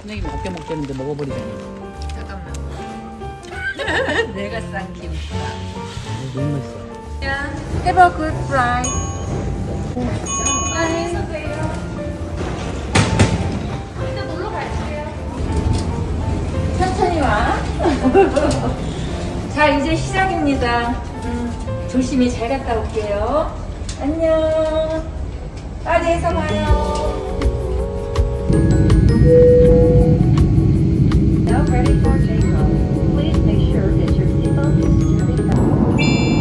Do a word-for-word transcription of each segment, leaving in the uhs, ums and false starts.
선생님이 어깨 먹자는데 먹어버리잖아. 잠깐만. 내가 싼 김밥. 너무 맛있어. 야, have a good flight. 안녕히 계세요. 이제 놀러 갈게요. 천천히 와. 자, 이제 시작입니다. 음, 조심히 잘 갔다 올게요. 안녕. 파리에서 봐요. Now ready for takeoff. Please make sure that your seatbelt is securely fastened.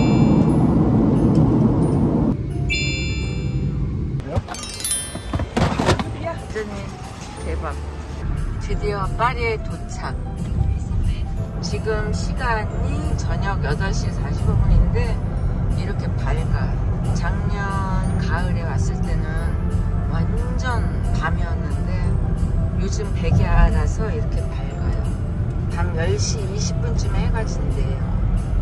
완전히 대박. 드디어 파리에 도착. 지금 시간이 저녁 여덟 시 사십오 분인데 이렇게 밝아. 작년 가을에 왔을 때는 완전 밤이었는데 요즘 백야라서 이렇게 밝아요. 밤 열 시 이십 분쯤에 해가 진대요.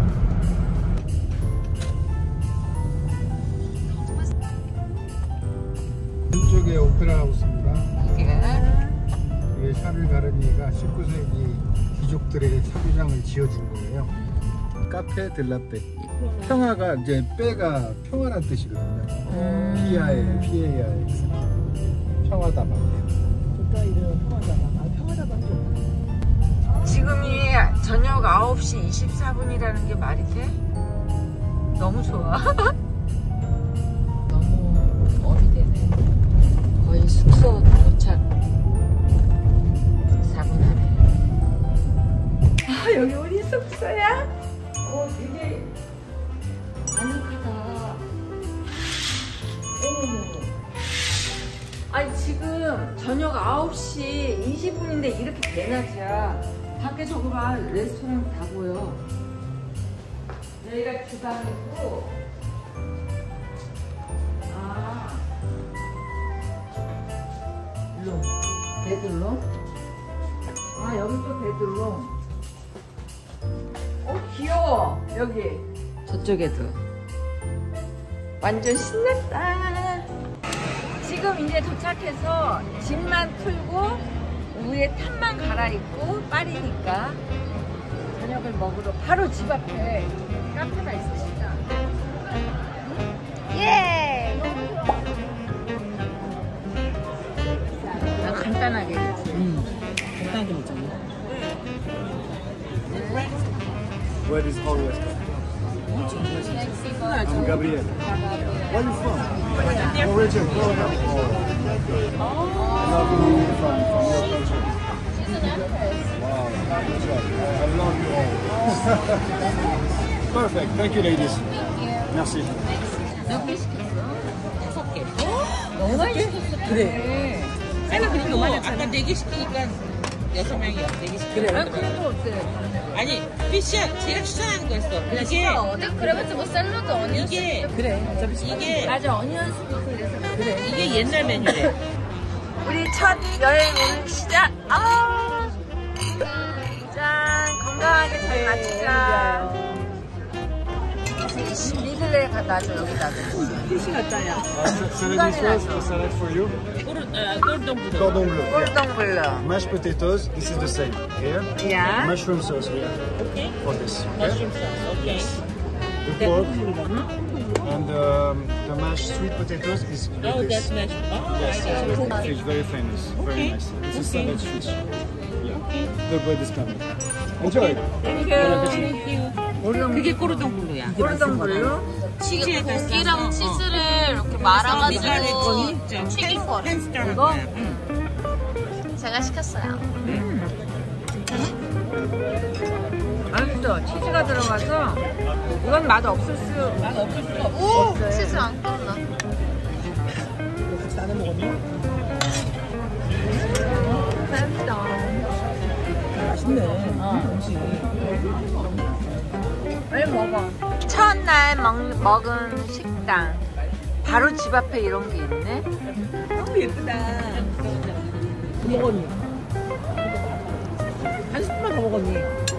왼쪽에 오페라 하우스입니다. 이게 이게 샤를 가르니에가 십구 세기 귀족들에게 사비장을 지어준 거예요. 카페 들라페. 평화가 이제 빼가 평화란 뜻이거든요. 음... 피아에 피에야에 평화다방. 좋다 이름 평화다방. 아 평화다방 좋다. 지금이 저녁 아홉 시 이십사 분이라는 게 말이 돼? 너무 좋아. 너무 어리 되네. 거의 숙소 도착 사 분 안에. 아, 여기 우리 숙소야? 어, 되게 아늑하다. 어머머. 아니, 지금 저녁 아홉 시 이십 분인데 이렇게 대낮이야. 밖에 저거 봐. 레스토랑 다 보여. 여기가 주방이고. 아. 룸. 베드룸. 아, 여기 또 베드룸. 어, 귀여워. 여기. 저쪽에도. 완전 신났다. 지금 이제 도착해서 짐만 풀고 위에 탑만 갈아입고 파리니까 저녁을 먹으러 바로 집 앞에 카페가 있으시다. 예! 아, 간단하게 그치? 응. 간단하게 먹잖아. Where is always? I'm Gabriel. Where are you from? Origin. Oh, I love you from, from your country. Wow, good job. I love you all. Perfect. Thank you, ladies. Merci. 몇 개 시켰어? 다섯 개. 너무 많이 시켰어. 그래. 아니 그리고 아까 네 개 시키니까 여섯 명이야. 네 개 시키니까. 그래. 아, 그럼 또 어때? 아니 피쉬야 제가 추천하는 거였어. 이게 어디 그래봤자 뭐 샐러드 어니언 이게 그래. 어차피 이게 맞아, 어니언 스프 그래서 그래. 이게 옛날 메뉴래. 우리 첫 여행 오늘 시작. 아, 짠, 건강하게 잘 마치자. 리들레 놔줘, 여기다. 피시 같다야. Salad sauce, a salad for you. 꼴동 부도. Cordon bleu. Yeah. 꼴동블러. Mashed potatoes. This is the same. Here. 야. Mushroom sauce here 오케이. for this. 머쉬룸 Okay. 소스. 오케이. The pork and um, the mashed sweet potatoes is with Oh, that's this. mashed. Oh, Yes, I yes, like with it. fish, very famous, Okay. very nice. It's a Okay. salad fish. Yeah. The bread is coming. Enjoy. 땡큐. 그게 꼬르동 블루야. 꼴동블러. 치즈에 고기랑 치즈를 이렇게 말아가지고 말아가지고 튀긴 거를 이거? 제가 시켰어요. 맛있어. 치즈가 들어가서 이건 맛 없을 수 맛 없을 수가 없어. 오! 치즈 안 꼈나? 나는 먹었니? 맛있다. 맛있네. 음식. 빨리 먹어. 첫날 먹, 먹은 식당. 바로 집 앞에 이런 게 있네. 너무 예쁘다. 뭐 먹었니? 한 스푼만 더 먹었니?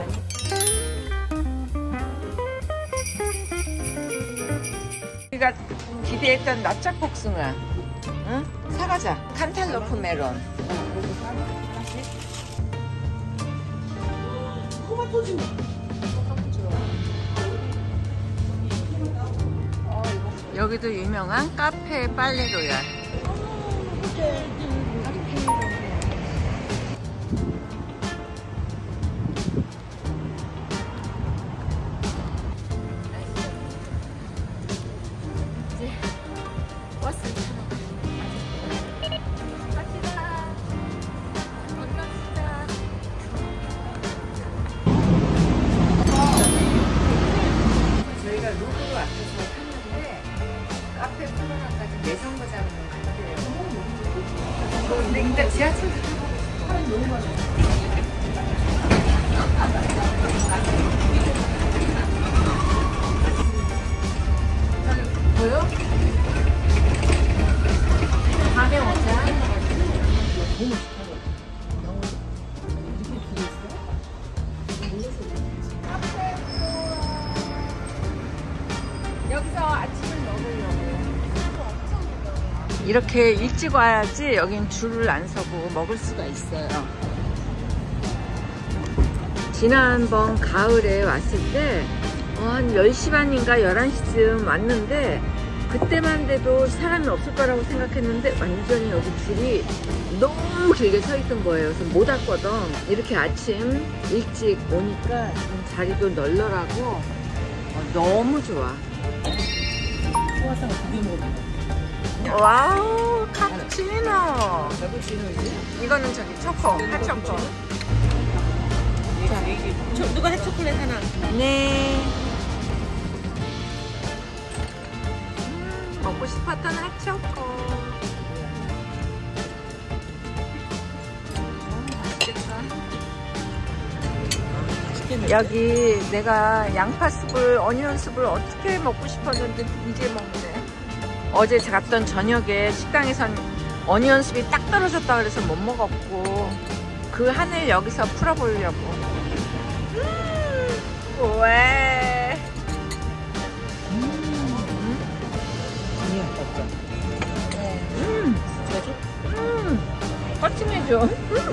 우리가 기대했던 납작복숭아. 응? 사가자. 칸탈로프 메론. 여기도 유명한 카페 빨레로얄. 이제 버스 갑시다. 건너갑시다. 저희가 로드로 앞에서 탔는데 카페 플로라까지 내정거장을 갔대요. 근데 일단 지하철도 타고 사람이 너무 많아요. 보여? 밤에 오자. 너무 멋있다. 여기서 아침을 먹으려고. 이렇게 일찍 와야지 여긴 줄을 안 서고 먹을 수가 있어요. 지난번 가을에 왔을 때 어, 한 열 시 반인가 열한 시쯤 왔는데 그때만 돼도 사람이 없을 거라고 생각했는데 완전히 여기 줄이 너무 길게 서 있던 거예요. 그래서 못 왔거든. 이렇게 아침 일찍 오니까 지금 자리도 널널하고 어, 너무 좋아. 와우, 카푸치노. 이거는 저기 초코, 핫초코. 저, 누가 핫초콜릿 하나? 네. 음, 먹고 싶었던 핫초코. 맛있겠다. 여기 내가 양파숲을, 어니언숲을 어떻게 먹고 싶었는데 이제 먹네. 어제 갔던 저녁에 식당에선 어니언숲이 딱 떨어졌다 그래서 못 먹었고 그 한을 여기서 풀어보려고. 음, 왜? 음, 음, 음, 거침해줘.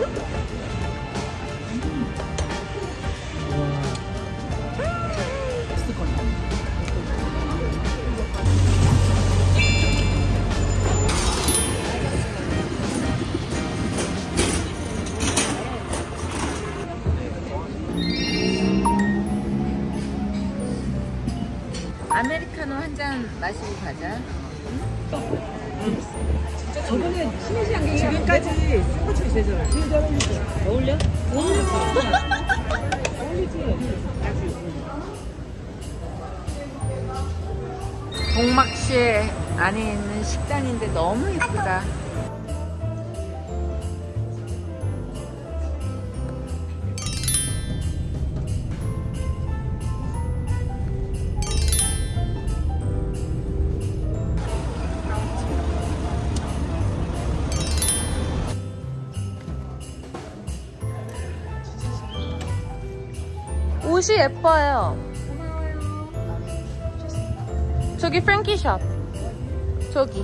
아메리카노 한 잔 마시고 가자. 저번에 신혜시 안경이 지금까지 쓴 것 중에 제일 좋아요. 어울려? 어울리지? 동막시에 안에 있는 식당인데 너무 예쁘다. 옷이 예뻐요. 저기 프랭키샵. 저기.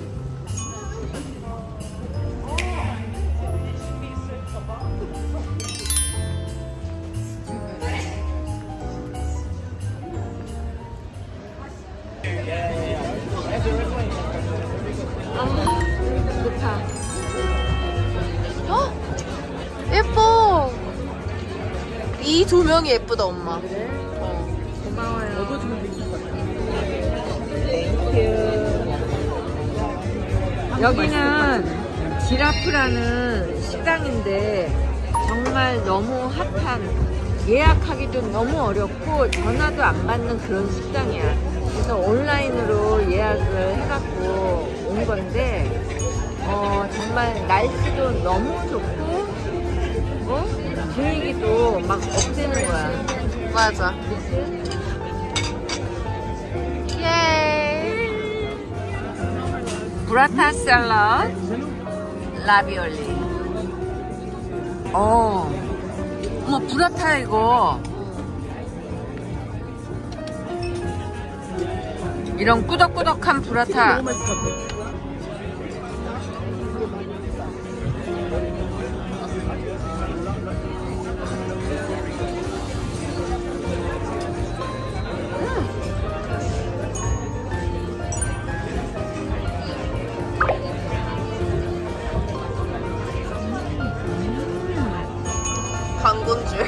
아, 좋다. 어? 예뻐. 이 조명이 예쁘다, 엄마. 그래? 어, 고마워요. 너도 주면 되는 것 같아. 여기는 지라프라는 식당인데 정말 너무 핫한, 예약하기도 너무 어렵고 전화도 안 받는 그런 식당이야. 그래서 온라인으로 예약을 해갖고 온 건데 어, 정말 날씨도 너무 좋고 어? 분위기도 막 업되는 거야. 맞아. 그치? 예. 브라타 샐러드, 라비올리. 어, 어머 브라타 이거. 이런 꾸덕꾸덕한 브라타. 너무 맛있을 것 같아. 광고인 줄.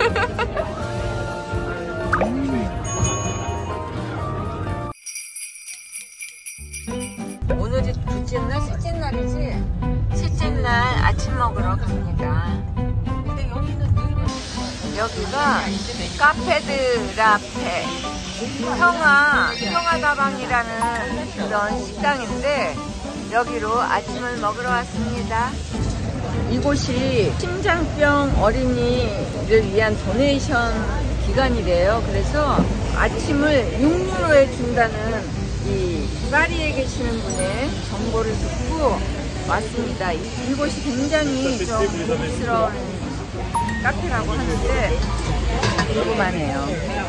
오늘이 둘째 날, 셋째 날이지? 셋째 날 아침 먹으러 갑니다. 근데 여기는 여기가 카페드 라페 평화 평화다방이라는 그런 식당인데 여기로 아침을 먹으러 왔습니다. 이곳이 심장병 어린이를 위한 도네이션 기관이래요. 그래서 아침을 육 유로에 준다는 이 파리에 계시는 분의 정보를 듣고 왔습니다. 이곳이 굉장히 좀 고급스러운 카페라고 하는데 궁금하네요.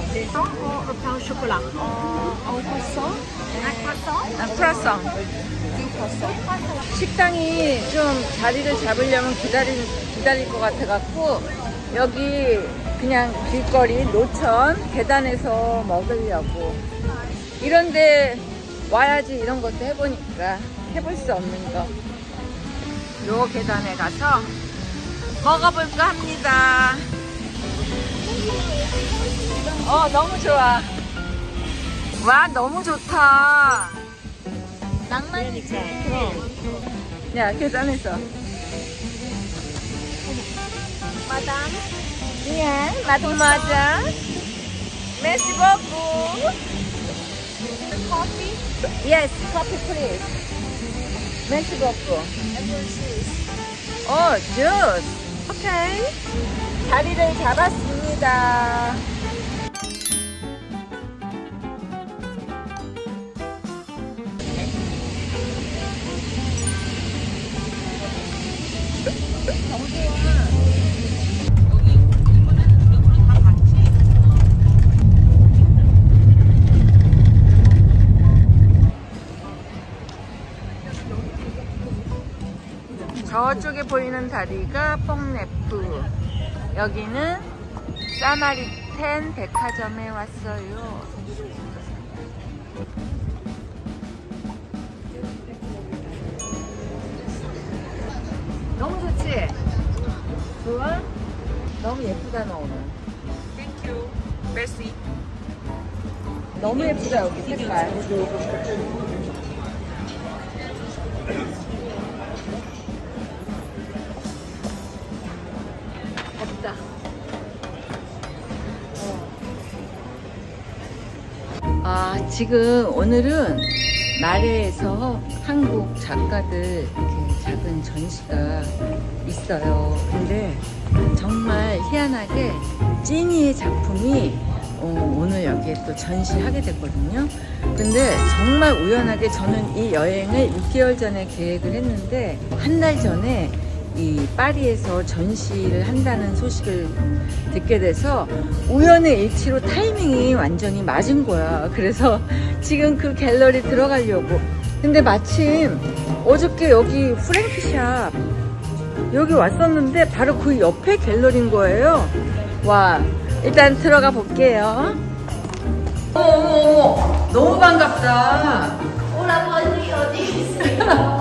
아, 크로성. 식당이 좀 자리를 잡으려면 기다릴, 기다릴 것 같아갖고 여기 그냥 길거리 노천 계단에서 먹으려고. 이런데 와야지 이런 것도 해보니까 해볼 수 없는 거. 요 계단에 가서 먹어볼까 합니다. 어, 너무 좋아. 와, 너무 좋다. 낭만이지. 야, 계단에서. 마담. 예, 마드마자. 메시 버구. 커피. Yes, coffee please. 메시 버구. 어, juice. 오케이. 자리를 잡았습니다. 저쪽에 보이는 다리가 뽕네프, 여기는 사마리텐 백화점에 왔어요. 너무 좋지? 좋아? 너무 예쁘다 너 오늘. 땡큐. 메시. 너무 예쁘다 여기 색깔. 없다. 아, 지금 오늘은 나래에서 한국 작가들 이렇게 작은 전시가 있어요. 근데 정말 희한하게 찐이의 작품이 어, 오늘 여기에 또 전시하게 됐거든요. 근데 정말 우연하게 저는 이 여행을 육 개월 전에 계획을 했는데 한 달 전에 이 파리에서 전시를 한다는 소식을 듣게 돼서 우연의 일치로 타이밍이 완전히 맞은 거야. 그래서 지금 그 갤러리 들어가려고. 근데 마침 어저께 여기 프랭크샵 여기 왔었는데 바로 그 옆에 갤러리인 거예요. 와, 일단 들어가 볼게요. 어머 어머 어머, 너무 반갑다. 오라버니 어디 있어요?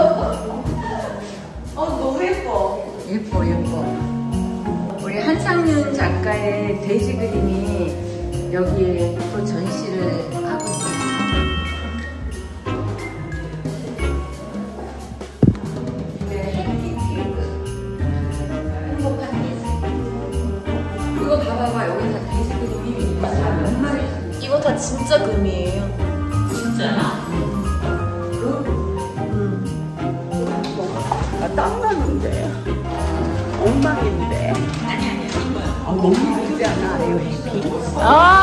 어, 너무 예뻐. 예뻐, 예뻐. 우리 한상윤 작가의 돼지 그림이 여기에 또 전시를 하고 있거든요. 네, 해피티그. 행복한 예술. 그거 봐봐봐. 여기 다 돼지 그림이 다 몇 마리. 이거 다 진짜 금이에요. 진짜야? 땀 나는데 엉망인데 아, 너무 예쁘지 않아? 이거 해피? 아,